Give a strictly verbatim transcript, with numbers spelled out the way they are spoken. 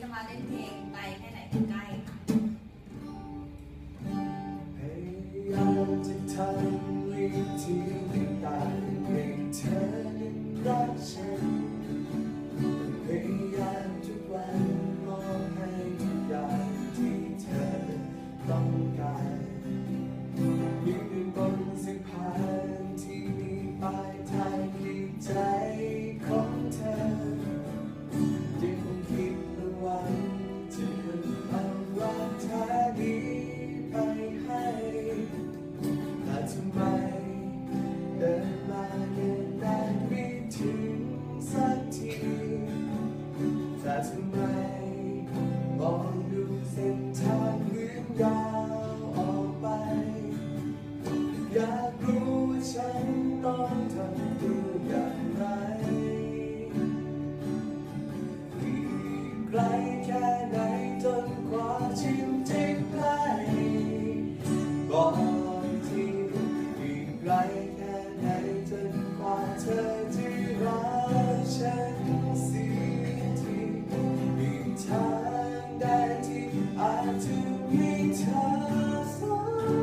มาเล่นเพลงไกลแค่ไหนถึงใกล้ค่ะพยายามจะทำวิธีต่างๆให้เธอนั้นรักฉันพยายามทุกวันมองให้ทุกอย่างที่เธอต้องการยืนบนสะพานที่มีปลายทางที่ใจของเธอยังคงคิดระวังจะเอารักเธอนี้ไปให้แต่ทำไมเดินมาเดินได้ไม่ถึงสักทีแต่ทำไมมองดูเส้นทางเหมือนยาวออกไปอยากรู้ว่าฉันต้องทำตัวอย่างไรอีกไกลแค่ไหนจนกว่าชีวิตจะใกล้บอกอีกทีอีกไกลแค่ไหนจนกว่าเธอจะรักฉันเสียทีอีกทางใดที่อาจจะมีเธอสัก